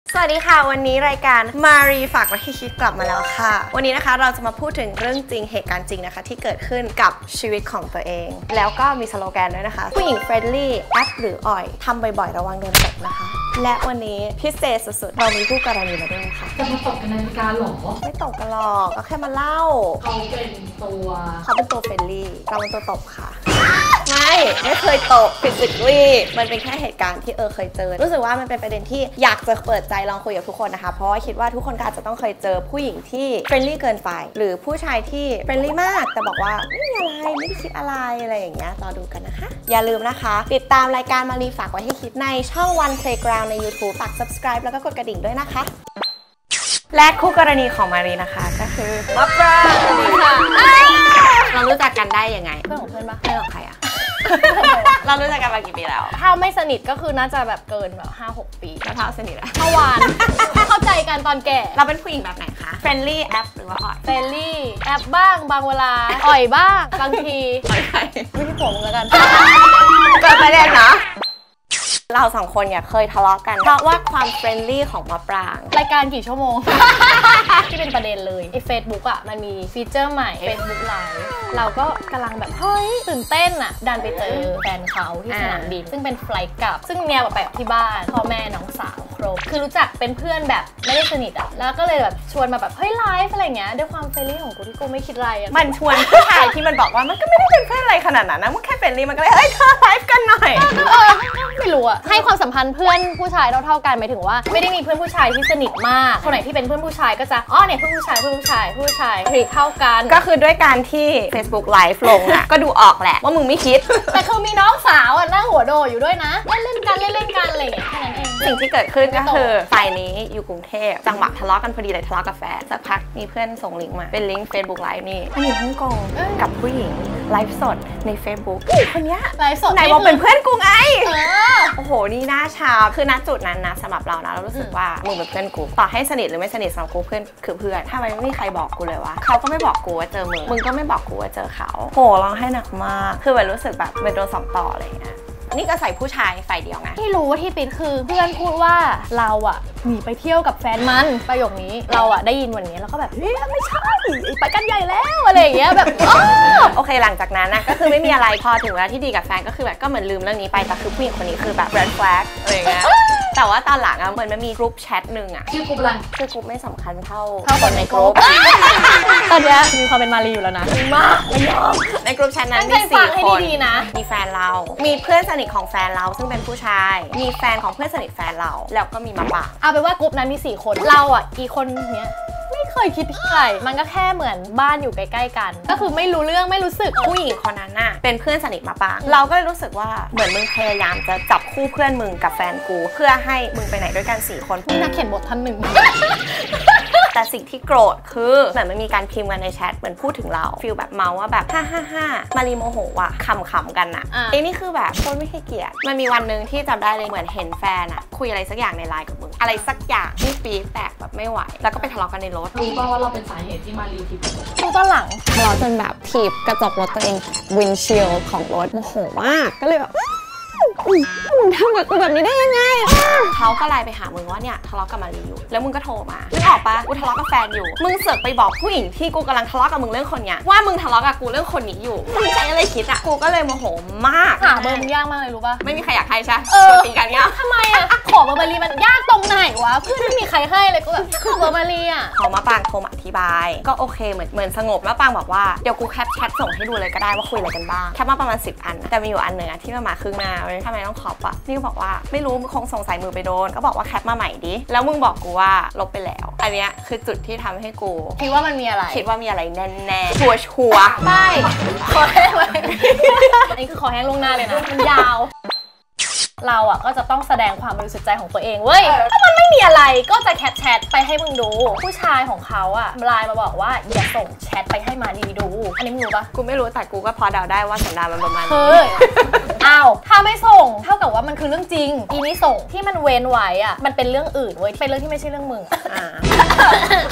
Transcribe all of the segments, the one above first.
สวัสดีค่ะวันนี้รายการมารีฝากไว้ให้คิดกลับมาแล้วค่ะวันนี้นะคะเราจะมาพูดถึงเรื่องจริงเหตุการณ์จริงนะคะที่เกิดขึ้นกับชีวิตของตัวเองแล้วก็มีสโลแกนด้วยนะคะผู้หญิงเฟรนลี่แอปหรืออ่อยทำบ่อยๆระวังโดนตกนะคะและวันนี้พิเศษสุดๆเรามีผู้กรณีมาด้วยค่ะจะมาตกกันในรายการหรอไม่ตกกันหรอกก็แค่มาเล่าเขาเป็นตัวเฟรนลี่เราเป็นตัวตบค่ะไม่เคยตกphysicallyมันเป็นแค่เหตุการณ์ที่เคยเจอรู้สึกว่ามันเป็นประเด็นที่อยากจะเปิดใจลองคุยกับทุกคนนะคะเพราะว่าคิดว่าทุกคนก็อาจจะต้องเคยเจอผู้หญิงที่เฟรนลี่เกินไปหรือผู้ชายที่เฟรนลี่มากแต่บอกว่าไม่มีอะไรไม่ได้คิดอะไรอย่างเงี้ยรอดูกันนะคะอย่าลืมนะคะติดตามรายการมารีฝากไว้ให้คิดในช่อง One Playground ใน YouTube ฝาก subscribe แล้วก็กดกระดิ่งด้วยนะคะและคู่กรณีของมารีนะคะก็คือมะปรางค่ะเรารู้จักกันได้ยังไงเพื่อนของเพื่อนปะเพื่อนของใครอะเรารู้จักกันมากี่ปีแล้วถ้าไม่สนิทก็คือน่าจะแบบเกินแบบ 5-6 ปีแล้วถ้าสนิทอะเมื่อวานเข้าใจกันตอนแก่เราเป็นผู้หญิงแบบไหนคะเฟรนลี่แอปหรือว่าอ่อยเฟรนลี่แอปบ้างบางเวลาอ่อยบ้างบางทีอ่อยใครไม่ใช่ผมแล้วกันเกิดประเด็นเนาะเราสองคนเนี่ยเคยทะเลาะกันเพราะว่าความเฟรนลี่ของมะปรางรายการกี่ชั่วโมง ที่เป็นประเด็นเลยไอ้ Facebook อ่ะมันมีฟีเจอร์ใหม่ Facebook Live เราก็กำลังแบบเฮ้ยตื่นเต้นอ่ะดันไปเจอแฟนเขาที่สนามบินซึ่งเป็นไฟล์กลับซึ่งเนี่ยไปที่บ้านพ่อแม่น้องสาวครบคือรู้จักเป็นเพื่อนแบบไม่ได้สนิทอ่ะแล้วก็เลยแบบชวนมาแบบเฮ้ยไลฟ์อะไรเงี้ยด้วยความเฟรนลี่ของกูที่กูไม่คิดอะไรอ่ะมันชวนผู้ชายที่มันบอกว่ามันก็ไม่ได้เป็นเพื่อนอะไรขนาดนั้นนะมันแค่เฟรนลี่มันก็เลยเฮ้ยเธอไลฟ์กันหน่อยไม่รู้อะให้ความสัมพันธ์เพื่อนผู้ชายเท่ากันหมายถึงว่าไม่ได้มีเพื่อนผู้ชายที่สนิทมากคนไหนที่เป็นเพื่อนผู้ชายก็จะเนี่ยเพื่อนผู้ชายทรีตเท่ากันก็คือด้วยการที่ Facebook Live ลงอะก็ดูออกแหละว่ามึงไม่คิดแต่คือมีน้องสาวอะนั่งหัวโดอยู่ด้วยนะเล่นกันอะไรอย่างเงี้ยแค่นั้นเองสิ่งที่เกิดขึ้นก็คือฝ่ายนี้อยู่กรุงเทพจังหวะทะเลาะกันพอดีเลยทะเลาะกับแฟนสักพักมีเพื่อนส่งลิงก์มาเป็นลิงก์ Facebook Live นี่อยู่ฮ่องกงกับผู้หญิงไลฟ์สดใน Facebook คนนี้ไลฟ์สดไหนบอกเป็นเพื่อนกูไงโอ้โหนี่น่าชาคือณจุดนั้นนะสำหรับเรานะเรารู้สึกว่ามึงเป็นเพื่อนกูต่อให้สนิทหรือไม่สนิทสำหรับกูเพื่อนคือเพื่อนถ้าไม่มีใครบอกกูเลยว่าเขาก็ไม่บอกกูว่าเจอมึงก็ไม่บอกกูว่าเจอเขาโหร้องไห้หนักมากคือแบบรู้สึกแบบเป็นโดน2 ต่ออะไรอย่างเงี้ยนี่ก็ใส่ผู้ชายฝ่ายเดียวไงที่รู้ว่าที่ปิดคือเพื่อนพูดว่าเราอะหนีไปเที่ยวกับแฟนมันประโยคนี้เราอะได้ยินวันนี้แล้วก็แบบไม่ใช่ไปกันใหญ่แล้วอะไรอย่างเงี้ยแบบโอเคหลังจากนั้นนะก็คือไม่มีอะไรพอถึงเวลาที่ดีกับแฟนก็คือแบบก็เหมือนลืมเรื่องนี้ไปแต่คือผู้หญิงคนนี้คือแบบ red flag อะไรอย่างเงี้ยแต่ว่าตอนหลังอะเหมือนมันมีกรุ๊ปแชทหนึ่งอะชื่อกรุ๊ปอะไรคือกรุ๊ปไม่สำคัญเท่าคนในกรุ๊ปตอนนี้มีความเป็นมารีอยู่แล้วนะมากไม่ยอมในกรุ๊ปแชทนั้นมี4 คนมีแฟนเรามีเพื่อนสนิทของแฟนเราซึ่งเป็นผู้ชายมีแฟนของเพื่อนสนิทแฟนเราแล้วก็มีมาปะเอาเป็นว่ากรุ๊ปนั้นมี4 คนเราอ่ะอีคนเนี้ยไม่เคยคิดอะไรมันก็แค่เหมือนบ้านอยู่ใกล้ๆกันก็คือไม่รู้เรื่องไม่รู้สึกผู้หญิงคนนั้นน่ะเป็นเพื่อนสนิทมาปะเราก็เลยรู้สึกว่าเหมือนมึงพยายามจะจับคู่เพื่อนมึงกับแฟนกูเพื่อให้มึงไปไหนด้วยกัน4 คนนี่นักเขียนบทท่านหนึ่งแต่สิ่งที่โกรธคือเหมือนมันมีการพิมพ์กันในแชทเหมือนพูดถึงเราฟีลแบบเมาว่าแบบ555มารีโมโหว่ะขำๆกันน่ะไอ้นี่คือแบบโคตรไม่ให้เกียรติมันมีวันนึงที่จำได้เลยเหมือนเห็นแฟนอะคุยอะไรสักอย่างในไลน์กับมึงอะไรสักอย่างที่ปี๊ดแตกแบบไม่ไหวแล้วก็ไปทะเลาะกันในรถรู้ป่าวว่าเราเป็นสาเหตุที่มารีทิปดูตอนหลังทะเลาะจนแบบถีบกระจกรถตัวเองวินชิลของรถโมโหมากก็เลยแบบมึงทำกับกูแบบนี้ได้ยังไงเขาก็ไลน์ไปหามึงว่าเนี่ยทะเลาะกับมารีอยู่แล้วมึงก็โทรมานึกออกปะกูทะเลาะกับแฟนอยู่มึงเสือกไปบอกผู้หญิงที่กูกำลังทะเลาะกับมึงเรื่องคนเนี้ยว่ามึงทะเลาะกับกูเรื่องคนนี้อยู่มึงใจอะไรคิดอะกูก็เลยโมโหมากหาเบอร์มึงยากมากเลยรู้ปะไม่มีใครอยากให้ใช่ตีกันเนี้ยทำไมอะขอเบอร์มารีมันยากตรงไหนวะเพื่อนไม่มีใครให้เลยก็แบบขอเบอร์มารีอะขอมาปางโทรมาอธิบายก็โอเคเหมือนสงบแล้วปางบอกว่าเดี๋ยวกูแคปแชทส่งให้ดูเลยก็ได้ว่าคุยอะไรกันบ้างแคปมาประมาณ10 อันแต่มีอยู่อันหนึ่งที่มาครึ่งหน้าทำไมต้องขอบอะนี่บอกว่าไม่รู้คงสงสัยมือไปโดนก็บอกว่าแคปมาใหม่ดิแล้วมึงบอกกูว่าลบไปแล้วอันเนี้ยคือจุดที่ทำให้กูคิดว่ามันมีอะไรคิดว่ามีอะไรแน่ๆชัวร์ไม่ขอแห้งเลยอันนี้คือขอแห้งลงหน้าเลยนะมันยาวเราอ่ะก็จะต้องแสดงความบริสุทธิ์ใจของตัวเองเว้ยถ้ามันไม่มีอะไรก็จะแคปแชทไปให้มึงดูผู้ชายของเขาอ่ะไลน์มาบอกว่าอย่าส่งแชทไปให้มารีดูอันนี้มึงรู้ปะกูไม่รู้แต่กูก็พอเดาได้ว่าสันดานมันประมาณนี้อ้าวถ้าไม่ส่งเท่ากับว่ามันคือเรื่องจริงอีนี่ส่งที่มันเว้นไว้อ่ะมันเป็นเรื่องอื่นเว้ยเป็นเรื่องที่ไม่ใช่เรื่องมึง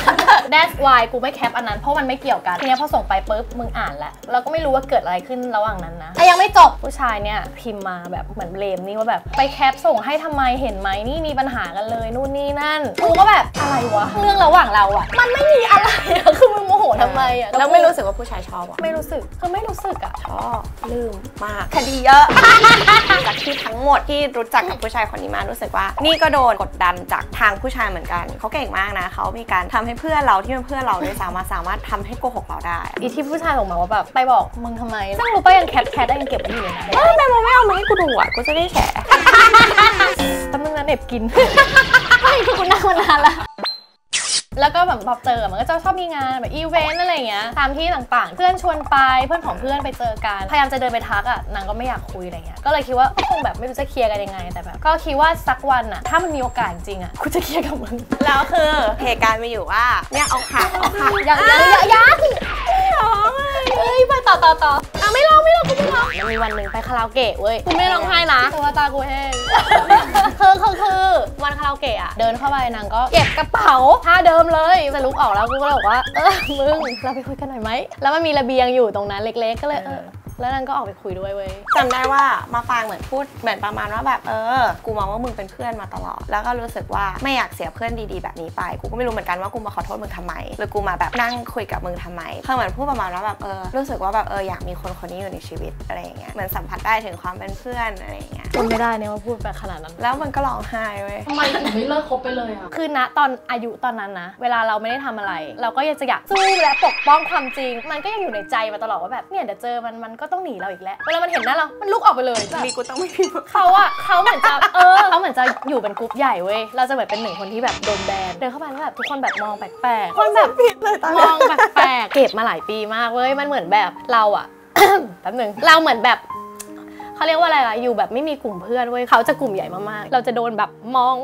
that's why กูไม่แคปอันนั้นเพราะมันไม่เกี่ยวกันทีนี้พอส่งไปปุ๊บมึงอ่านแล้วเราก็ไม่รู้ว่าเกิดอะไรขึ้นระหว่างนั้นนะแต่ยังไม่จบผู้ชายเนี่ยพิมพ์มาแบบเหมือนเลมนี่ว่าแบบไปแคปส่งให้ทำไมเห็นไหมนี่มีปัญหากันเลยนู่นนี่นั่นกูก็แบบอะไรวะเรื่องระหว่างเราอะมันไม่มีอะไรอะคือมึงโมโหทำไมอะแล้วไม่รู้สึกว่าผู้ชายชอบอ่ะไม่รู้สึกคือไม่รู้สึกอะชอบลืมมากคดีเยอะ จากที่ทั้งหมดที่รู้จักกับผู้ชายคนนี้มารู้สึกว่านี่ก็โดนกดดันจากทางผู้ชายเหมือนกันเขาเก่งมากนะเขามีการทำให้เพื่อนเราที่เป็นเพื่อนเราด้วยสามารถทำให้โกหกเราได้อีที่ผู้ชายส่งมาว่าแบบไปบอกมึงทำไมซึ่งรู้ป่ะยังแคปได้ยังเก็บไว้อยู่เลยนะแต่มึงไม่เอามาให้กูดูอ่ะกูจะได้แฉแต่มึงน่ะเน็บกินไม่คือกูนั่งมานานละแล้วก็แบบพอเจอมันก็จะชอบมีงานแบบอีเวนต์อะไรเงี้ยตามที่ต่างๆเพื่อนชวนไปเพื่อนของเพื่อนไปเจอกันพยายามจะเดินไปทักอ่ะนางก็ไม่อยากคุยอะไรเงี้ยก็เลยคิดว่าคงแบบไม่รู้จะเคลียร์กันยังไงแต่แบบก็คิดว่าสักวันอ่ะถ้ามันมีโอกาสจริงอ่ะกูจะเคลียร์กับมึงแล้วคือเหตุการณ์มีอยู่ว่าเนี่ยเอาขายังเฮ้ยไปต่อไม่ร้องกูไม่ร้องมันมีวันหนึ่งไปคาราโอเกะเว้ยกูไม่ร้องไห้นะตัวตากูแห้งคือวันคาราโอเกะอ่ะเดินเข้าไปนางก็เก็บกระเป๋าท่าเดิมเลยจะลุกออกแล้วกูก็เลยบอกว่ามึงเราไปคุยกันหน่อยไหมแล้วมันมีระเบียงอยู่ตรงนั้นเล็กๆก็เลยแล้วนางก็ออกไปคุยด้วยเว้ยจำได้ว่ามาปางเหมือนพูดเหมือนประมาณว่าแบบกูมองว่ามึงเป็นเพื่อนมาตลอดแล้วก็รู้สึกว่าไม่อยากเสียเพื่อนดีๆแบบนี้ไปกูก็ไม่รู้เหมือนกันว่ากูมาขอโทษมึงทำไมหรือกูมาแบบนั่งคุยกับมึงทำไมเขาเหมือนพูดประมาณว่าแบบรู้สึกว่าแบบอยากมีคนนี้อยู่ในชีวิตอะไรอย่างเงี้ยเหมือนสัมผัสได้ถึงความเป็นเพื่อนอะไรอย่างเงี้ยจำไม่ได้เนี่ยว่าพูดแบบขนาดนั้นแล้วมันก็ร้องไห้เว้ยทำไมถึงไม่เลิกคบไปเลยอ่ะคือณตอนอายุตอนนั้นนะเวลาเราไม่ได้ทำอะไรเราก็ยังจะอยากสู้และปกป้องความจริงมันก็ยังอยู่ในใจมาตลอดว่าแบบเนี่ยเดี๋ยวเจอมันก็ต้องหนีเราอีกแล้วเวลามันเห็นหน้าเรามันลุกออกไปเลยมีกูต้องไม่พิมพ์เขาเหมือนจะเขาเหมือนจะอยู่เป็นกรุ๊ปใหญ่เว้ยเราจะเหมือนเป็นหนึ่งคนที่แบบโดนแบนเดินเข้าไปแล้วแบบทุกคนแบบมองแปลกๆคนแบบมองแปลกๆเก็บมาหลายปีมากเว้ยมันเหมือนแบบเราอะ แป๊บนึงเราเหมือนแบบเขาเรียกว่าอะไรล่ะอยู่แบบไม่มีกลุ่มเพื่อนเว้ยเขาจะกลุ่มใหญ่มากๆเราจะโดนแบบมอง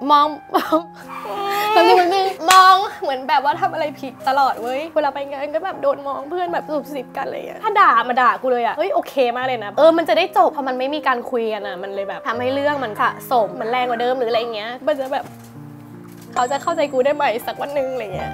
เหมือนแบบว่าทำอะไรผิดตลอดเว้ยเวลาไปงานก็แบบโดนมองเพื่อนแบบสิบกันอะไรอย่างเงี้ยถ้าด่ากูเลยอะเฮ้ยโอเคมากเลยนะมันจะได้จบเพราะมันไม่มีการคุยกันอะมันเลยแบบทำให้เรื่องมันสะสมมันแรงกว่าเดิมหรืออะไรเงี้ยมันจะแบบเขาจะเข้าใจกูได้ไหมสักวันนึงอะไรเงี้ย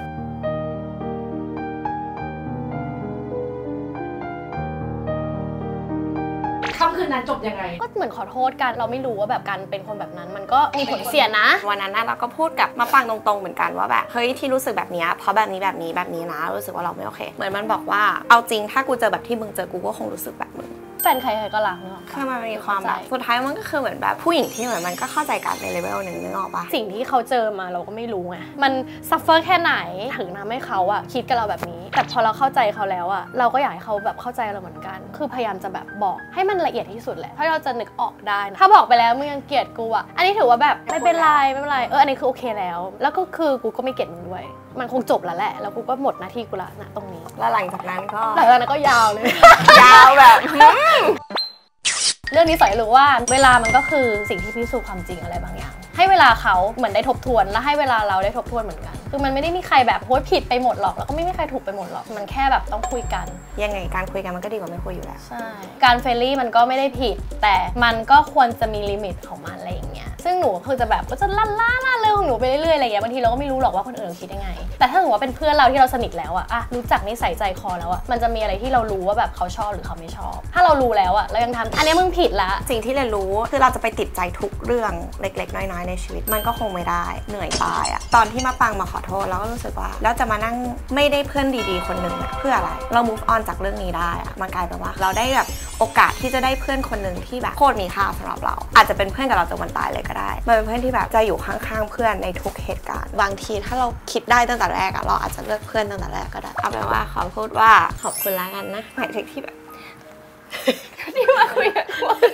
ค่ำคืนนั้นจบยังไงก็เหมือนขอโทษกันเราไม่รู้ว่าแบบการเป็นคนแบบนั้นมันก็มีผลเสียนะวันนั้นเราก็พูดกับมาปางตรงๆเหมือนกันว่าแบบเฮ้ยที่รู้สึกแบบนี้เพราะแบบนี้นะรู้สึกว่าเราไม่โอเคเหมือนมันบอกว่าเอาจริงถ้ากูเจอแบบที่มึงเจอกูก็คงรู้สึกแบบมึงแฟนใครก็รักเนาะคือมันมีความแบบสุดท้ายมันก็คือเหมือนแบบผู้หญิงที่เหมือนมันก็เข้าใจกันในเลเวลหนึ่งนึกออกปะสิ่งที่เขาเจอมาเราก็ไม่รู้ไงมันซัฟเฟอร์แค่ไหนถึงทำให้เขาอะคิดกับเราแบบนี้แต่พอเราเข้าใจเขาแล้วอะเราก็อยากให้เขาแบบเข้าใจเราเหมือนกันคือพยายามจะแบบบอกให้มันละเอียดที่สุดแหละถ้าเราจะนึกออกได้นะถ้าบอกไปแล้วมึงยังเกลียดกูอะอันนี้ถือว่าแบบไม่เป็นไรอันนี้คือโอเคแล้วก็คือกูก็ไม่เกลียดมึงด้วยมันคงจบแล้วแหละแล้วกูก็หมดหน้าที่กูละนะตรงนี้แล้วหลังจากนั้นก็ยาวเลยยาวแบบเรื่องนี้สอนให้รู้ว่าเวลามันก็คือสิ่งที่พิสูจน์ความจริงอะไรบางอย่างให้เวลาเขาเหมือนได้ทบทวนและให้เวลาเราได้ทบทวนเหมือนกันคือมันไม่ได้มีใครแบบโพสผิดไปหมดหรอกแล้วก็ไม่มีใครถูกไปหมดหรอกมันแค่แบบต้องคุยกันยังไงการคุยกันมันก็ดีกว่าไม่คุยอยู่แล้วใช่การเฟรนลี่มันก็ไม่ได้ผิดแต่มันก็ควรจะมีลิมิตของมันอะไรอย่างเงี้ยซึ่งหนูคือจะแบบก็จะล่าเรื่องของหนูไปเรื่อยๆอะไรเงี้ยบางทีเราก็ไม่รู้หรอกว่าคนอื่นคิดยังไงแต่ถ้าสมมติว่าเป็นเพื่อนเราที่เราสนิทแล้วอะรู้จักนิสัยใจคอแล้วอะมันจะมีอะไรที่เรารู้ว่าแบบเขาชอบหรือเขาไม่ชอบถ้าเรารู้แล้วอะเรายังทำอันนี้มึงผิดละสิ่งที่เรียนรู้คือเราจะไปติดใจทุกเรื่องเล็กๆน้อยๆในชีวิตมันก็คงไม่ได้เหนื่อยตายอะตอนที่มาปังมาขอโทษเราก็รู้สึกว่าแล้วจะมานั่งไม่ได้เพื่อนดีๆคนหนึ่งเพื่ออะไรเรา move on จากเรื่องนี้ได้อะมันกลายเป็นว่าเราได้แบบโอกาสที่จะได้เพื่อนคนหนึ่งที่แบบโคตรมีค่าสำหรับเราอาจจะเป็นเพื่อนกับเราจนวันตายเลยก็ได้มันเป็นเพื่อนที่แบบจะอยู่ข้างๆเพื่อนในทุกเหตุการณ์บางทีถ้าเราคิดได้ตั้งแต่แรกอะเราอาจจะเลือกเพื่อนตั้งแต่แรกก็ได้เอาเป็นว่าเขาพูดว่าขอบคุณแล้วกันนะหมายถึงที่แบบที่มาคุยกับ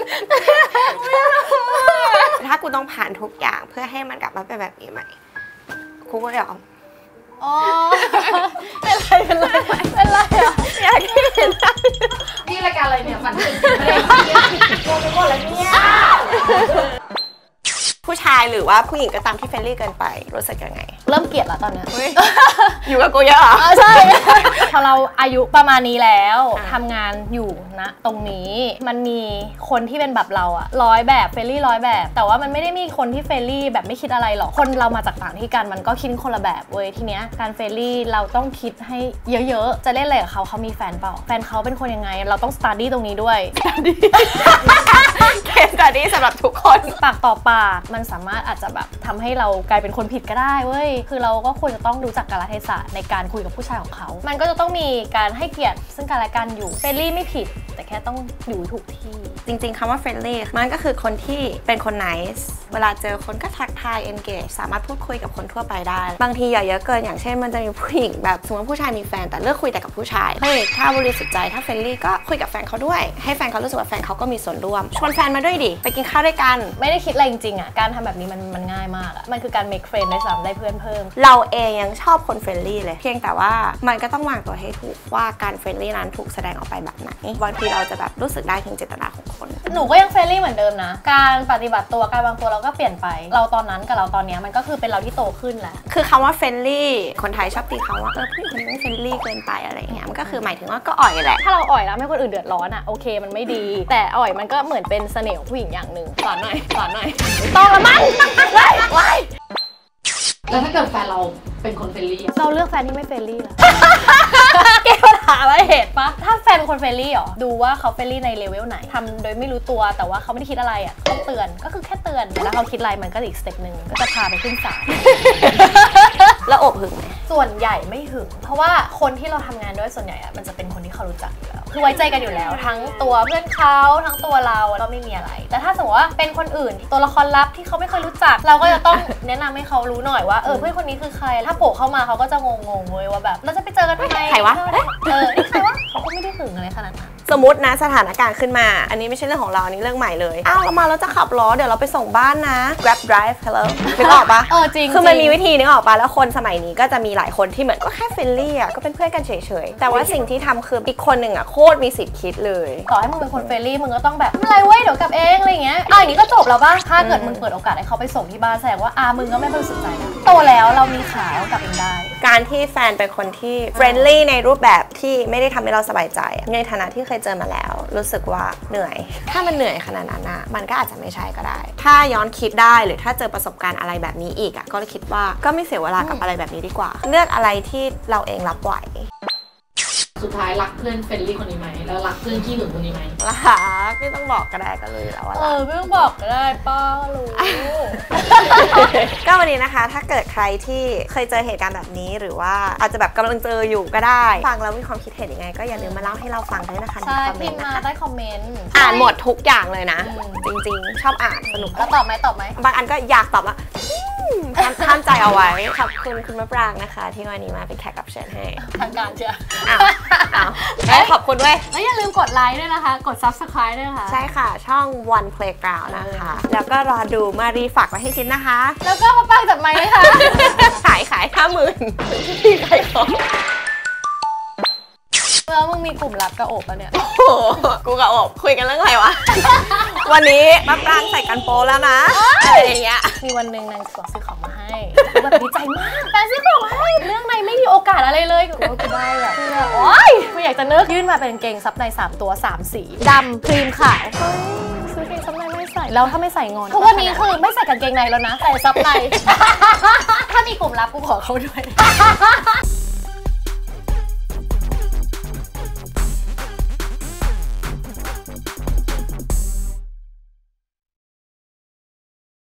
ถ้ากูต้องผ่านทุกอย่างเพื่อให้มันกลับมาเป็นแบบนี้ใหม่กูก็ยอมอ๋อเป็นไรอ่ะอยากเห็นนี่รายการอะไรเนี่ยฝันถึงไม่ได้โกงไปหมดแล้วเนี่ยคผู้ชายหรือว่าผู้หญิงก็ตามที่เฟรนลี่เกินไปรู้สึกยังไงเริ่มเกลียดแล้วตอนเนี้ยอยู่กับกูเยอะเหรอใช่ พอเราอายุประมาณนี้แล้วทำงานอยู่นะตรงนี้มันมีคนที่เป็นแบบเราอะ100 แบบเฟรนลี่100 แบบแต่ว่ามันไม่ได้มีคนที่เฟรนลี่แบบไม่คิดอะไรหรอกคนเรามาจากต่างที่กันมันก็คิดคนละแบบเว้ยทีเนี้ยการเฟรนลี่เราต้องคิดให้เยอะๆจะเล่นอะไรกับเขามีแฟนเปล่าแฟนเขาเป็นคนยังไงเราต้อง study ตรงนี้ด้วยเคส study สำหรับทุกคนปากต่อปากมันสามารถอาจจะแบบทำให้เรากลายเป็นคนผิดก็ได้เว้ยคือเราก็ควรจะต้องรู้จักกาลเทศะในการคุยกับผู้ชายของเขามันก็จะต้องมีการให้เกียรติซึ่งกันและกันอยู่เฟรนลี่ไม่ผิดแต่แค่ต้องอยู่ถูกที่จริงๆคำว่า friendly มันก็คือคนที่เป็นคน nice เวลาเจอคนก็ทักทาย engage สามารถพูดคุยกับคนทั่วไปได้บางทีอย่าเยอะเกินอย่างเช่นมันจะมีผู้หญิงแบบสมมติผู้ชายมีแฟนแต่เลือกคุยแต่กับผู้ชายเฮ้ยถ้าบริสุทธิ์ใจถ้า friendly ก็คุยกับแฟนเขาด้วยให้แฟนเขารู้สึกว่าแฟนเขาก็มีส่วนร่วมชวนแฟนมาด้วยดิไปกินข้าวด้วยกันไม่ได้คิดอะไรจริงๆอ่ะการทำแบบนี้มันง่ายมากอ่ะมันคือการ make friend ได้ซ้ำได้เพื่อนเพิ่มเราเองยังชอบคน friendly เลยเพียงแต่ว่ามันก็ต้องวางตัวให้ถูกว่าการ friendly นั้นถูกแสดงออกไปแบบไหนบางทีเราจะแบบรู้สึกได้ถึงเจตนาของคนหนูก็ยังเฟรนลี่เหมือนเดิมนะการปฏิบัติตัวการวางตัวเราก็เปลี่ยนไปเราตอนนั้นกับเราตอนนี้มันก็คือเป็นเราที่โตขึ้นแหละคือคำว่าเฟรนลี่คนไทยชอบตีเขาว่าผู้หญิงคนนี้ไม่เฟรนลี่เกินไปอะไรอย่างเงี้ยมันก็คือหมายถึงว่าก็อ่อยแหละถ้าเราอ่อยแล้วให้คนอื่นเดือดร้อนอ่ะโอเคมันไม่ดีแต่อ่อยมันก็เหมือนเป็นเสน่ห์ของผู้หญิงอย่างหนึ่งสอนหน่อยต้องละมั้งไว้แล้วถ้าเกิดแฟนเราเป็นคนเฟรนลี่เราเลือกแฟนที่ไม่เฟรนลี่ล่ะแก้ปัญหาอะไรเหตุปะถ้าแฟนเป็นคนเฟรนลี่หรอดูว่าเขาเฟรนลี่ในเลเวลไหนทำโดยไม่รู้ตัวแต่ว่าเขาไม่ได้คิดอะไรอ่ะต้องเตือนก็คือแค่เตือนแล้วเขาคิดอะไรมันก็อีกสเต็ปนึงก็จะพาไปขึ้นศาลแล้วอบหึงไหมส่วนใหญ่ไม่หึงเพราะว่าคนที่เราทำงานด้วยส่วนใหญ่อะมันจะเป็นคนที่เขารู้จักอยู่แล้วคือไว้ใจกันอยู่แล้วทั้งตัวเพื่อนเขาทั้งตัวเราก็ไม่มีอะไรแต่ถ้าสมมติว่าเป็นคนอื่นตัวละครลับที่เขาไม่เคยรู้จักเราก็จะต้องแนะนำให้เขารู้หน่อยว่าเพื่อนคนนี้คือใครถ้าโผล่เข้ามาเขาก็จะงงๆเว้ยว่าแบบเราจะไปเจอกันทำไมใครวะนี่ใครวะเขาก็ไม่ได้หึงอะไรขนาดนั้นสมมตินะสถานการณ์ขึ้นมาอันนี้ไม่ใช่เรื่องของเราอันนี้เรื่องใหม่เลยเรามาแล้วจะขับล้อเดี๋ยวเราไปส่งบ้านนะ Grab Drive Hello นึกออกปะจริงคือมันมีวิธีนึกออกปะแล้วคนสมัยนี้ก็จะมีหลายคนที่เหมือนก็แค่เฟรนลี่อ่ะก็เป็นเพื่อนกันเฉยๆแต่ว่าสิ่งที่ทำคืออีกคนหนึ่งอ่ะโคตรมีสิทธิ์คิดเลยต่อให้มึงเป็นคนเฟรนลี่มึงก็ต้องแบบไม่ไรเว้ยเดี๋ยวกลับเองอะไรเงี้ยอย่างนี้ก็จบแล้วป่ะถ้าเกิดมึงเปิดโอกาสให้เขาไปส่งที่บ้านแสดงว่ามึงก็ไม่บริสุทธิ์ใจนะโตแล้วเรามีขากลับเองได้การที่แฟนเป็นคนที่เฟรนลี่ในรูปแบบที่ไม่ได้ทำให้เราสบายใจในฐานะที่เคยเจอมาแล้วรู้สึกว่าเหนื่อยถ้ามันเหนื่อยขนาดนั้นนะมันก็อาจจะไม่ใช่ก็ได้ถ้าย้อนคิดได้หรือถ้าเจอประสบการณ์อะไรแบบนี้อีกก็คิดว่าก็ไม่เสียเวลากับอะไรแบบนี้ดีกว่าเลือกอะไรที่เราเองรับไหวสุดท้ายรักเพื่อนเฟรนลี่คนนี้ไหมแล้วรักเพื่อนขี้หึงคนนี้ไหมรักไม่ต้องบอกก็ได้ก็เลยแล้วว่าไม่ต้องบอกก็ได้ป้ารู้ก็วันนี้นะคะถ้าเกิดใครที่เคยเจอเหตุการณ์แบบนี้หรือว่าอาจจะแบบกำลังเจออยู่ก็ได้ฟังแล้วมีความคิดเห็นยังไงก็อย่าลืมมาเล่าให้เราฟังด้วยนะคะในคอมเมนต์นะคะได้คอมเมนต์อ่านหมดทุกอย่างเลยนะจริงๆชอบอ่านสนุกแล้วตอบไหมบางอันก็อยากตอบว่าห้ามใจเอาไว้ขอบคุณคุณมะปรางนะคะที่วันนี้มาเป็นแขกรับเชิญให้ทางการเชียวขอบคุณด้วยแล้วอย่าลืมกดไลค์ด้วยนะคะกด Subscribe ด้วยนะคะใช่ค่ะช่อง One Playground นะคะแล้วก็รอดูมารีฝากไว้ให้คิดนะคะแล้วก็มาปังจับไมค์เลยค่ะขาย 50,000ที่ใครขอแล้วมึงมีกลุ่มลับกับโอบปะเนี่ยกูกับโอบคุยกันเรื่องอะไรวะวันนี้มะปรางใส่กันโปแล้วนะอะไรอย่างเงี้ยมีวันหนึ่งนางซื้อของมาให้แบบดีใจมากแต่ซื้อของให้เรื่องในไม่มีโอกาสอะไรเลยกูได้แบบโอ๊ยไม่อยากจะนึกยื่นมาเป็นเกงซับใน3 ตัว3 สีดำครีมขาวซื้อเกงซับในไม่ใส่แล้วถ้าไม่ใส่งอนทุกวันนี้คือไม่ใส่กางเกงในแล้วนะใส่ซับในถ้ามีกลุ่มลับกูขอเขาด้วย